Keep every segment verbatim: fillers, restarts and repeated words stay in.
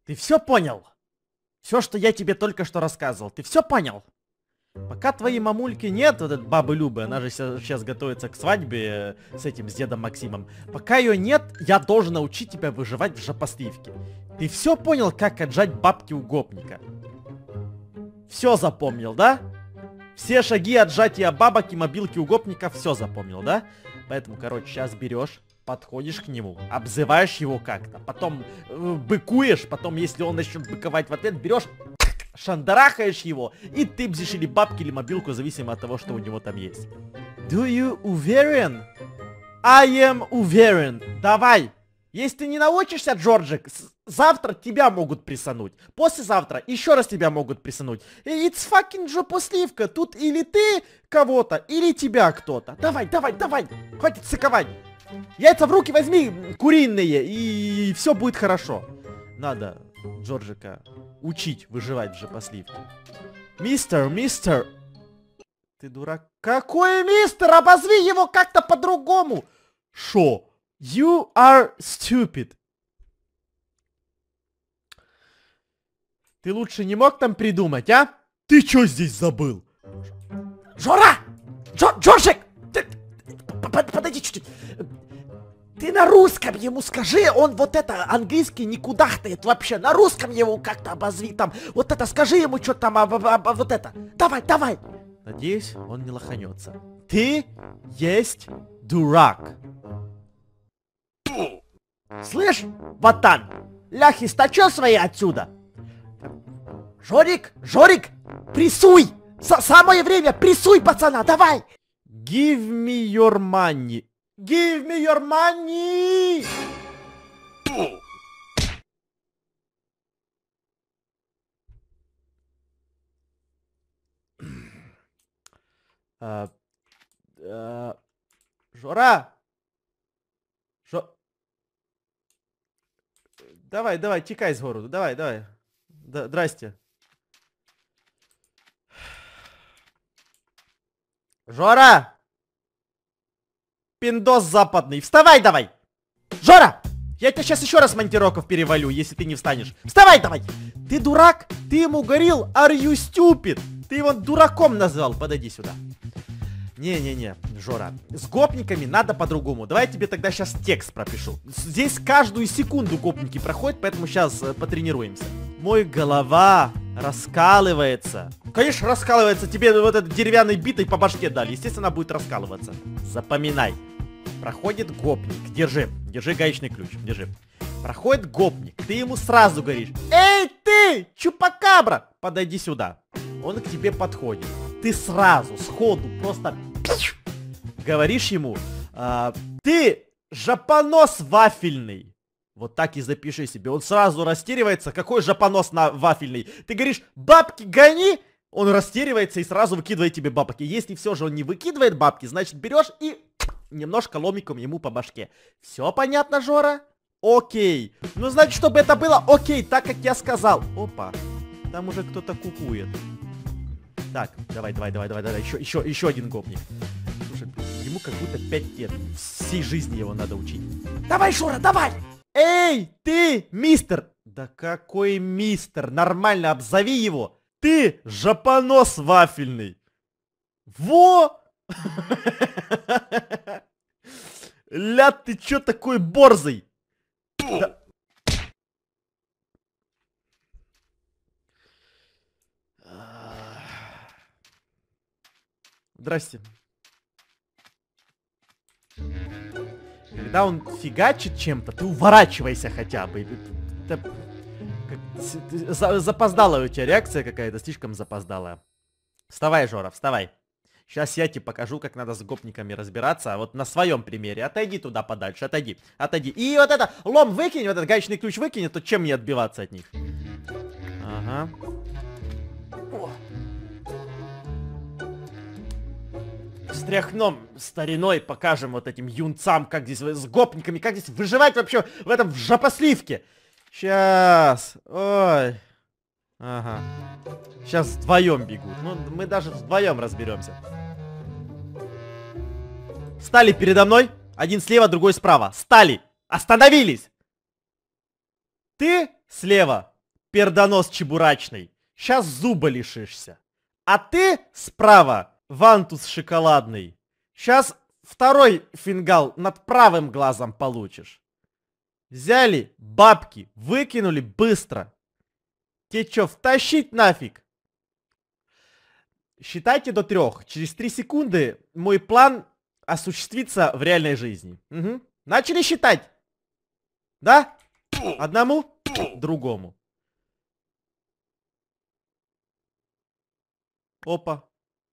Ты все понял? Все, что я тебе только что рассказывал, ты все понял? Пока твоей мамульки нет, вот этой бабы Любы, она же сейчас готовится к свадьбе с этим, с дедом Максимом. Пока ее нет, я должен научить тебя выживать в жопосливке. Ты все понял, как отжать бабки у гопника? Все запомнил, да? Все шаги отжатия бабок и мобилки у гопника все запомнил, да? Поэтому, короче, сейчас берешь, подходишь к нему, обзываешь его как-то, потом э, быкуешь, потом, если он начнет быковать в ответ, берешь, шандарахаешь его и ты бзишь или бабки, или мобилку, зависимо от того, что у него там есть. Do you уверен? I am уверен. Давай. Если ты не научишься, Джорджик, завтра тебя могут присануть. Послезавтра еще раз тебя могут присануть. It's fucking жопосливка. Тут или ты кого-то, или тебя кто-то. Давай, давай, давай. Хватит сыковать. Яйца в руки возьми, куриные, и все будет хорошо. Надо Джорджика учить выживать в жопосливке. Мистер, мистер. Ты дурак. Какой мистер? Обозви его как-то по-другому. Шо? You are stupid. Ты лучше не мог там придумать, а? Ты чё здесь забыл? Жора! Джо Джорджик! Ты... Подойди чуть-чуть. Ты на русском ему скажи, он вот это, английский не кудахтает вообще. На русском его как-то обозви там. Вот это, скажи ему что там, а, а, а, вот это. Давай, давай. Надеюсь, он не лоханется. Ты есть дурак. Слышь, ботан, ляхи стачё свои отсюда. Жорик, Жорик, прессуй. С Самое время, прессуй пацана, давай. Give me your money. Give me your money. uh, uh, Жора. Жо... Давай, давай, текай с города, давай, давай. Да, здрасте. Жора! Пиндос западный, вставай давай! Жора! Я тебя сейчас еще раз монтироков перевалю, если ты не встанешь. Вставай давай! Ты дурак? Ты ему говорил, are you stupid? Ты его дураком назвал, подойди сюда. Не-не-не, Жора, с гопниками надо по-другому. Давай я тебе тогда сейчас текст пропишу. Здесь каждую секунду гопники проходят, поэтому сейчас э, потренируемся. Мой голова раскалывается. Конечно, раскалывается. Тебе вот этот деревянной битой по башке дали. Естественно, она будет раскалываться. Запоминай. Проходит гопник. Держи. Держи гаечный ключ. Держи. Проходит гопник. Ты ему сразу говоришь: эй, ты, чупакабра, подойди сюда. Он к тебе подходит. Ты сразу, сходу, просто говоришь ему: а, ты жопонос вафельный. Вот так и запиши себе. Он сразу растеривается. Какой жопонос на вафельный? Ты говоришь: бабки гони. Он растеривается и сразу выкидывает тебе бабки. Если все же он не выкидывает бабки, значит берешь и немножко ломиком ему по башке. Все понятно, Жора? Окей. Ну, значит, чтобы это было окей, так как я сказал. Опа. Там уже кто-то кукует. Так, давай, давай, давай, давай, давай. Еще, еще, еще один гопник. Слушай, ему как будто пять лет. Всей жизни его надо учить. Давай, Жора, давай! Эй, ты, мистер! Да какой мистер? Нормально обзови его. Ты жопонос вафельный. Во! Ля, ты чё такой борзый? Да... Здрасте. Когда он фигачит чем-то, ты уворачивайся хотя бы. Это... Как... Запоздалая у тебя реакция какая-то, слишком запоздалая. Вставай, Жора, вставай. Сейчас я тебе покажу, как надо с гопниками разбираться. А вот на своем примере. Отойди туда подальше, отойди, отойди. И вот это, лом выкинь, вот этот гаечный ключ выкинь, то чем мне отбиваться от них? Ага. О. Встряхнем стариной, покажем вот этим юнцам, как здесь с гопниками, как здесь выживать вообще в этом в жопосливке. Сейчас. Ой. Ага. Сейчас вдвоем бегут. Ну, мы даже вдвоем разберемся. Стали передо мной. Один слева, другой справа. Стали. Остановились. Ты слева. пердонос чебурачный. Сейчас зуба лишишься. А ты справа, вантус шоколадный. Сейчас второй фингал над правым глазом получишь. Взяли бабки, выкинули быстро. Тебе чё, втащить нафиг? Считайте до трех. Через три секунды мой план осуществится в реальной жизни. Угу. Начали считать. Да? Одному, другому. Опа.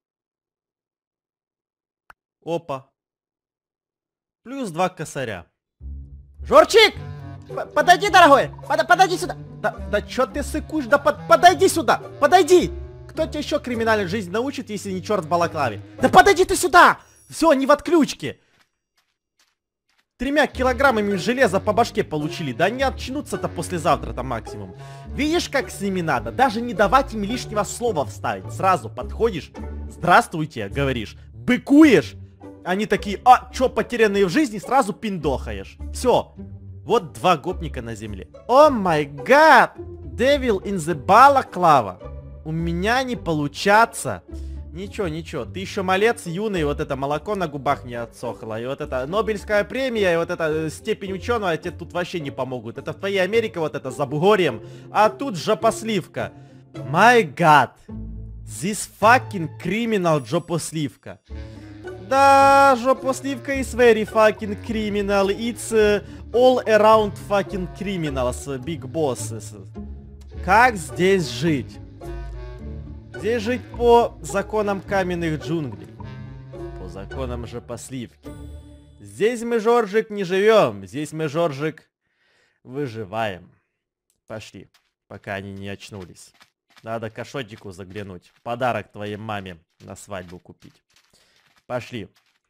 Опа. Плюс два косаря. Жорчик! Подойди, дорогой! Под подойди сюда! Да, да чё ты сыкуешь? Да под подойди сюда! Подойди! Кто тебя еще криминальной жизни научит, если не черт в балаклаве? Да подойди ты сюда! Все, не в отключке! Тремя килограммами железа по башке получили. Да они очнутся-то послезавтра-то максимум. Видишь, как с ними надо? Даже не давать им лишнего слова вставить. Сразу подходишь. Здравствуйте, говоришь. Быкуешь. Они такие, а, чё, потерянные в жизни, сразу пиндохаешь. Все. Вот два гопника на земле. О май гад. Devil in the balaclava. У меня не получаться. Ничего, ничего. Ты еще малец юный, вот это молоко на губах не отсохло. И вот это Нобелевская премия, и вот эта степень ученого тебе тут вообще не помогут. Это в твоей Америке вот это за бугорьем. А тут жопосливка. My God. This fucking criminal жопосливка. Да, жопосливка is very fucking criminal. It's uh, all around fucking criminals, big bosses. Как здесь жить? Здесь жить по законам каменных джунглей. По законам жопосливки. Здесь мы, Жоржик, не живем. Здесь мы, Жоржик, выживаем. Пошли, пока они не очнулись. Надо к Ашотику заглянуть. Подарок твоей маме на свадьбу купить. Пошли.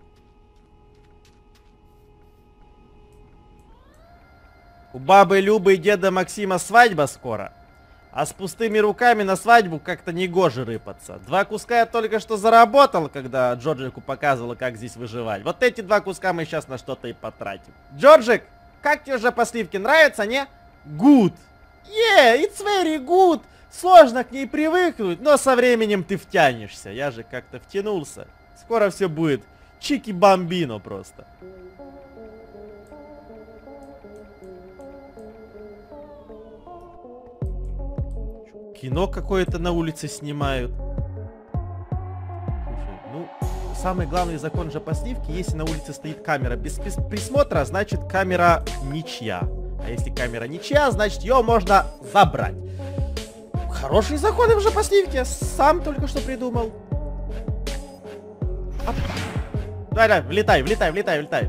У бабы Любы и деда Максима свадьба скоро. А с пустыми руками на свадьбу как-то негоже рыпаться. Два куска я только что заработал, когда Джорджику показывала, как здесь выживать. Вот эти два куска мы сейчас на что-то и потратим. Джорджик, как тебе уже по сливке нравится, не? Good. Yeah, it's very good. Сложно к ней привыкнуть, но со временем ты втянешься. Я же как-то втянулся. Скоро все будет чики-бамбино просто. Кино какое-то на улице снимают. Слушай, ну, самый главный закон жопосливки, если на улице стоит камера без присмотра, значит камера ничья. А если камера ничья, значит ее можно забрать. Хорошие законы в жопосливке, сам только что придумал. Давай, давай, влетай, влетай, влетай, влетай.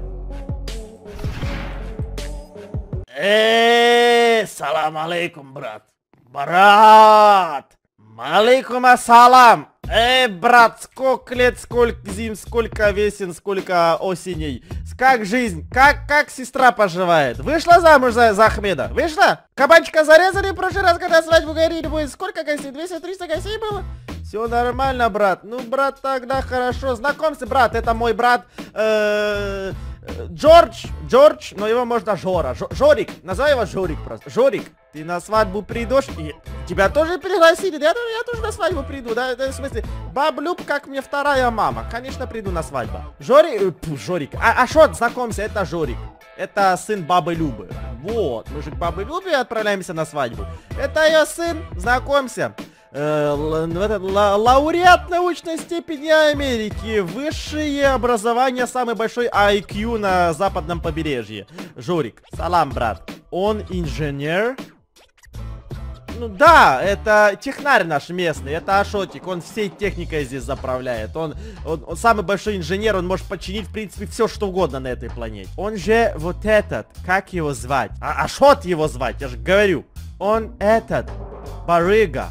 Эээ, салам алейкум, брат. Брат! Малейкум ассалам! Эй, брат, сколько лет, сколько зим, сколько весен, сколько осеней. Как жизнь? Как, как сестра поживает? Вышла замуж за, за Ахмеда? Вышла? Кабанчика зарезали в прошлый раз, когда свадьбу горели. Будет сколько гостей? двести-триста гостей было? Все нормально, брат. Ну, брат, тогда хорошо. Знакомься, брат, это мой брат. Э -э Джордж, Джордж, но его можно Жора. Ж Жорик, называй его Жорик просто. Жорик, ты на свадьбу придешь? И тебя тоже пригласили? Я, я тоже на свадьбу приду, да? В смысле, баблюб, как мне вторая мама. Конечно, приду на свадьбу. Жорик, пф, Жорик. А, а шо, знакомься, это Жорик. Это сын бабы Любы. Вот, мы же к бабе Любе отправляемся на свадьбу. Это ее сын, знакомься. Э, лауреат научной степени Америки. Высшее образование, самый большой ай кью на западном побережье. Жорик, салам, брат. Он инженер? Ну да, это технарь наш местный, это Ашотик. Он всей техникой здесь заправляет. Он, он, он самый большой инженер, он может починить, в принципе, все что угодно на этой планете. Он же вот этот, как его звать? А, Ашот его звать, я же говорю. Он этот, барыга.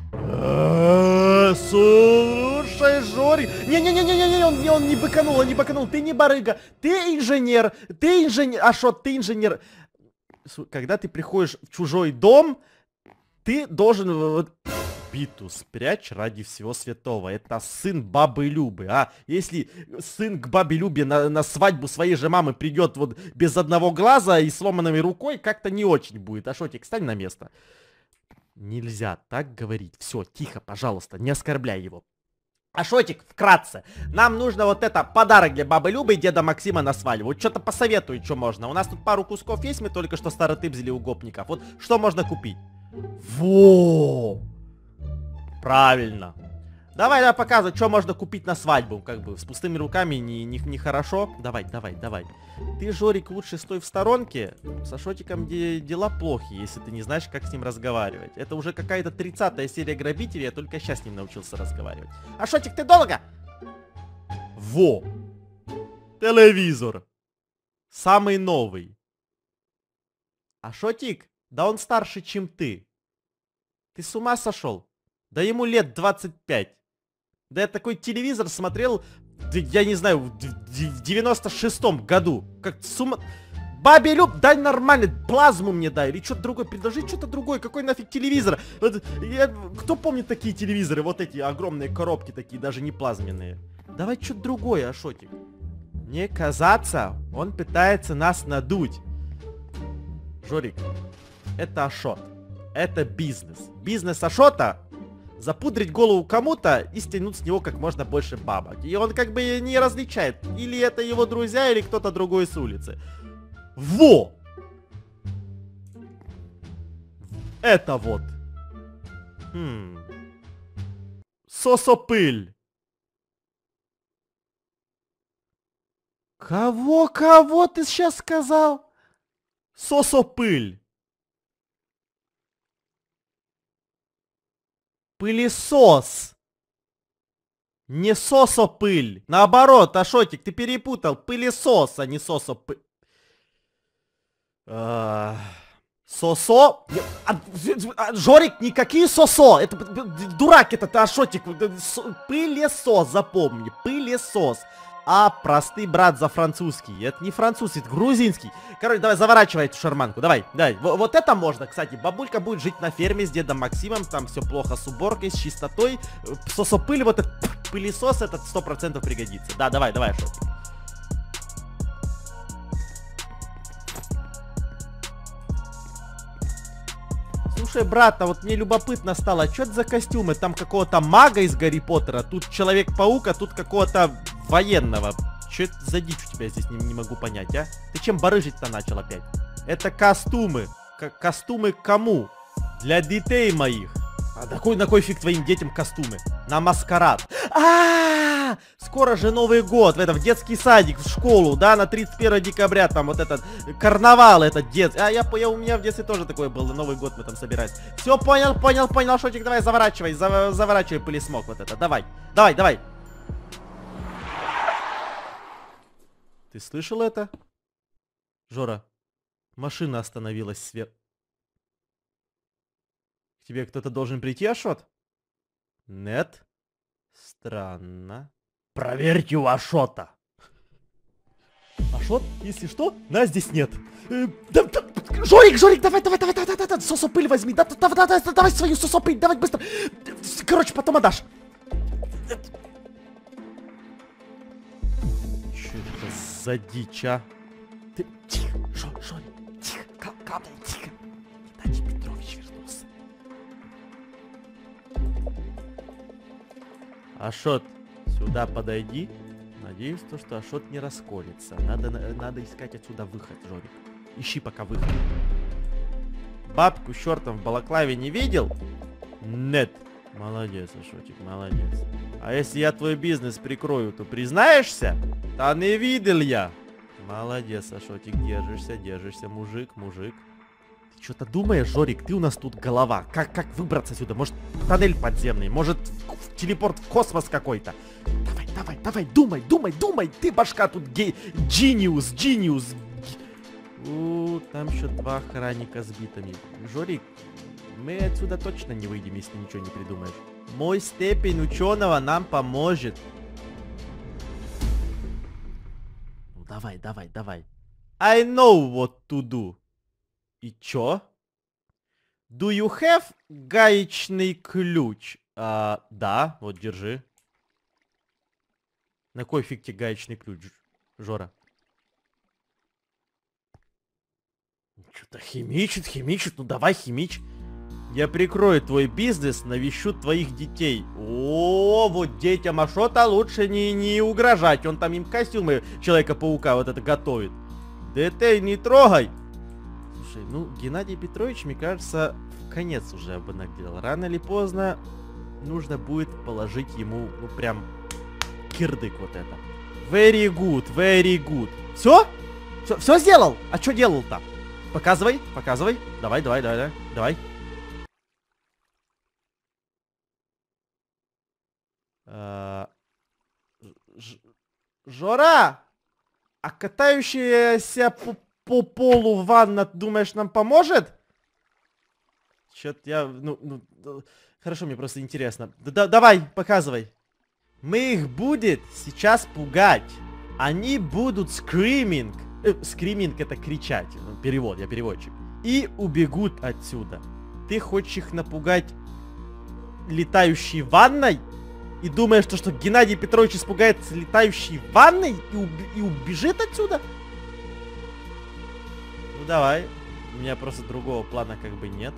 Слушай, Жорик. Не-не-не-не-не, он, он не быканул, он не быканул. Ты не барыга, ты инженер. Ты инженер. Ашот, ты инженер. Когда ты приходишь в чужой дом, ты должен вот биту спрячь ради всего святого. Это сын бабы Любы, а? Если сын к бабе Любе на, на свадьбу своей же мамы придет вот без одного глаза и сломанной рукой, как-то не очень будет. Ашотик, встань на место. Нельзя так говорить. Все, тихо, пожалуйста, не оскорбляй его. Ашотик, вкратце, нам нужно вот это подарок для бабы Любы и деда Максима на свадьбу. Вот что-то посоветуй, что можно. У нас тут пару кусков есть, мы только что старотыбзили у гопников. Вот что можно купить? Во! Правильно. Давай, давай, показывай, что можно купить на свадьбу. Как бы с пустыми руками не, не, не хорошо. Давай, давай, давай. Ты, Жорик, лучше стой в сторонке. С Ашотиком де дела плохи, если ты не знаешь, как с ним разговаривать. Это уже какая-то тридцатая серия грабителей, я только сейчас с ним научился разговаривать. Ашотик, ты долго? Во! Телевизор. Самый новый. Ашотик, да он старше, чем ты. Ты с ума сошел? Да ему лет двадцать пять. Да я такой телевизор смотрел, я не знаю, в девяносто шестом году. Как с ума... Бабе Люб, дай нормально, плазму мне дай. Или что-то другое, предложи что-то другое. Какой нафиг телевизор? Вот, я... Кто помнит такие телевизоры? Вот эти огромные коробки такие, даже не плазменные. Давай что-то другое, Ашотик. Мне казаться, он пытается нас надуть. Жорик, это Ашот. Это бизнес. Бизнес Ашота — запудрить голову кому-то и стянуть с него как можно больше бабок. И он как бы не различает, или это его друзья, или кто-то другой с улицы. Во! Это вот. Хм. Сосопыль. Кого, кого ты сейчас сказал? Сосопыль. Пылесос. Не сосопыль. Наоборот, Ашотик, ты перепутал. Пылесос, а не сосопыль. А... Сосо? А, Жорик, никакие сосо. Это дурак этот, Ашотик. Пылесос, запомни. Пылесос. А простый брат за французский. Это не французский, это грузинский. Короче, давай заворачивай эту шарманку. Давай, давай. В вот это можно, кстати. Бабулька будет жить на ферме с дедом Максимом. Там все плохо с уборкой, с чистотой. Сосопыль, вот этот пылесос, этот сто процентов пригодится. Да, давай, давай, Ашотик. Слушай, брат, а вот мне любопытно стало, что это за костюмы? Там какого-то мага из Гарри Поттера, тут Человек-паук, а тут какого-то военного. Что это за дичь у тебя здесь, не, не могу понять, а? Ты чем барыжить-то начал опять? Это костюмы. К костюмы кому? Для детей моих. А на кой, на кой фиг твоим детям костюмы? На маскарад. А-а-а! Скоро же Новый год, в этом, в детский садик, в школу, да, на тридцать первое декабря, там вот этот карнавал, этот дет. А я, я у меня в детстве тоже такое было, Новый год мы там собирались. Все, понял, понял, понял, Шотик, давай заворачивай, за, заворачивай пылесмок вот это, давай, давай, давай. Ты слышал это? Жора, машина остановилась свет. К тебе кто-то должен прийти, Ашот? Нет. Странно. Проверьте у Ашота. Ашот, если что, нас здесь нет. Э, да, да, Жорик, Жорик, давай, давай, давай, давай, давай, давай, сосопыль возьми. Да, да, давай, давай, давай свою сосопыль, давай быстро. Короче, потом отдашь. Че это за дичь, а? Ты тихо, Жор, Жорик, тихо, капай, тихо. Иначе Петрович вернулся. Ашот, сюда подойди. Надеюсь, то, что Ашот не расколется. Надо, надо искать отсюда выход, Жорик. Ищи пока выход. Бабку с чертом в балаклаве не видел? Нет. Молодец, Ашотик, молодец. А если я твой бизнес прикрою, то признаешься? Да не видел я. Молодец, Ашотик, держишься, держишься, мужик, мужик. Ты что-то думаешь, Жорик? Ты у нас тут голова. Как, как выбраться отсюда? Может, тоннель подземный? Может, в, в телепорт в космос какой-то? Давай, давай, давай, думай, думай, думай. Ты башка тут гей... Джиниус, Джиниус. У, там еще два охранника с битами. Жорик, мы отсюда точно не выйдем, если ничего не придумаешь. Мой степень ученого нам поможет. Ну, давай, давай, давай. I know what to do. И чё? Do you have гаечный ключ? А, да, вот держи. На кой фиг тебе гаечный ключ, Жора? Что-то химичит, химичит, ну давай химич. Я прикрою твой бизнес, навещу твоих детей. О, вот детям Ашота лучше не, не угрожать. Он там им костюмы Человека-паука вот это готовит. Да ты не трогай. Слушай, ну, Геннадий Петрович, мне кажется, в конец уже обнаглел. Рано или поздно нужно будет положить ему, ну, прям, кирдык вот это. Very good, very good. Все? Все, все сделал? А что делал-то? Показывай, показывай. Давай, давай, давай, давай. Давай. А, Ж Жора! А катающаяся по, по полу ванна, думаешь, нам поможет? Чё-то я... Ну, ну, хорошо, мне просто интересно. Да, давай, показывай. Мы их будет сейчас пугать. Они будут скриминг. Э, скриминг это кричать. Перевод, я переводчик. И убегут отсюда. Ты хочешь их напугать летающей ванной? И думаешь, что, что Геннадий Петрович испугается летающей ванной и, уб и убежит отсюда? Ну давай. У меня просто другого плана как бы нет.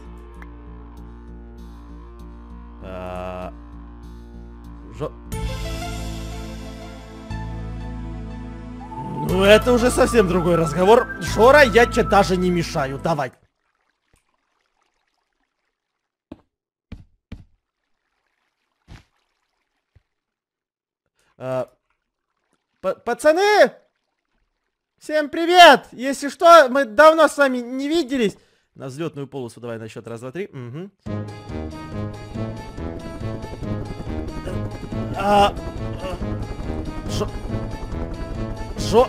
А... Жо... Ну это уже совсем другой разговор. Жора, я тебе даже не мешаю. Давай. А, пацаны! Всем привет! Если что, мы давно с вами не виделись. На взлетную полосу давай на счет раз, два, три. Угу. А, Жо... Жо...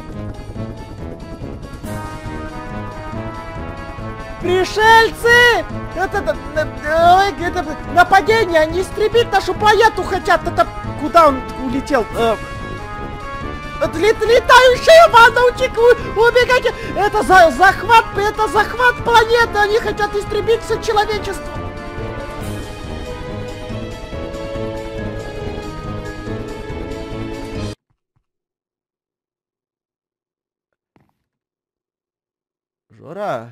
Пришельцы! Это, это, это, это нападение, они истребить нашу планету хотят. Это куда он улетел? Э, это лет, летающая ванна, убегайте! Это за, захват, это захват планеты, они хотят истребить все человечество. Жора,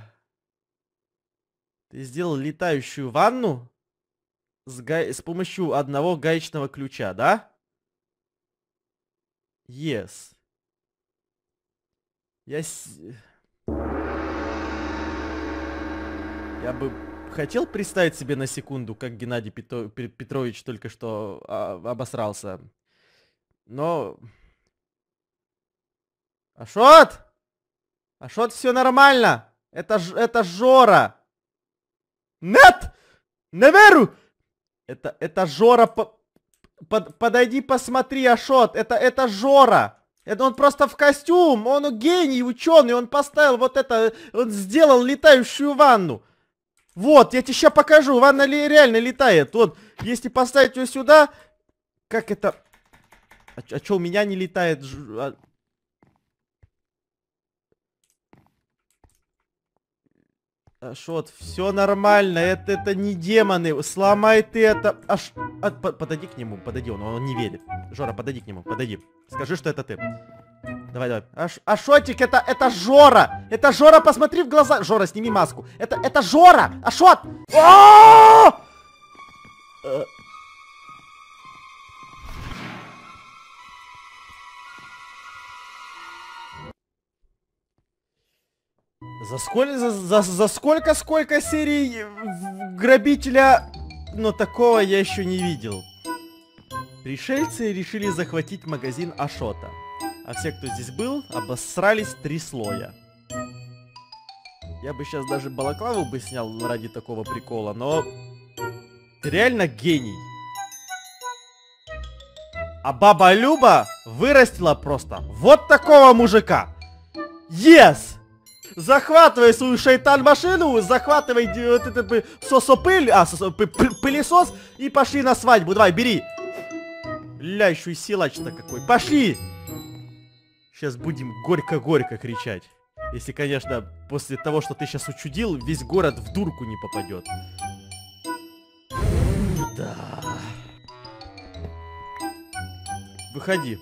ты сделал летающую ванну с, га... с помощью одного гаечного ключа, да? Yes. Я... С... Я бы хотел представить себе на секунду, как Геннадий Петро... Петрович только что а, обосрался. Но... Ашот! Ашот, все нормально! Это, ж... это Жора! Нет! Не верю! Это, это Жора... По... Под, подойди, посмотри, Ашот, это, это Жора. Это он просто в костюм, он гений, ученый, он поставил вот это, он сделал летающую ванну. Вот, я тебе сейчас покажу, ванна ли реально летает. Вот, если поставить ее сюда, как это... А, а что, у меня не летает? А... Ашот, все нормально, это, это не демоны, сломай ты это. Аш... А, по подойди к нему, подойди, он, он не верит. Жора, подойди к нему, подойди. Скажи, что это ты. Давай, давай. Аш... Ашотик, это, это Жора. Это Жора, посмотри в глаза. Жора, сними маску. Это, это Жора. Ашот! А-а-а! За сколько, за, за, за сколько, сколько серий грабителя, но такого я еще не видел. Пришельцы решили захватить магазин Ашота, а все, кто здесь был, обосрались три слоя. Я бы сейчас даже балаклаву бы снял ради такого прикола, но ты реально гений. А баба Люба вырастила просто вот такого мужика. Yes! Захватывай свою шайтан-машину, захватывай вот это сосопыль, а, пылесос и пошли на свадьбу. Давай, бери. Ля, еще и силач-то какой. Пошли! Сейчас будем горько-горько кричать. Если, конечно, после того, что ты сейчас учудил, весь город в дурку не попадет. Да. Выходи.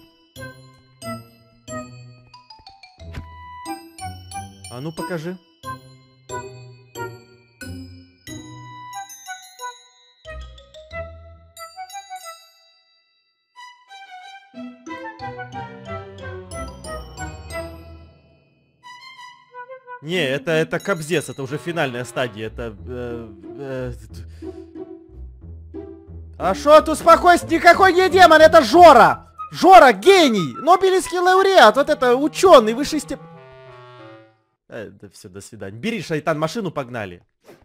А ну покажи. Не, это, это кобзец, это уже финальная стадия, это... Э, э, а шо, ты успокойся, никакой не демон, это Жора! Жора, гений! Нобелевский лауреат, вот это ученый, высшей степени... Э, да все, до свидания. Бери, шайтан, машину, погнали.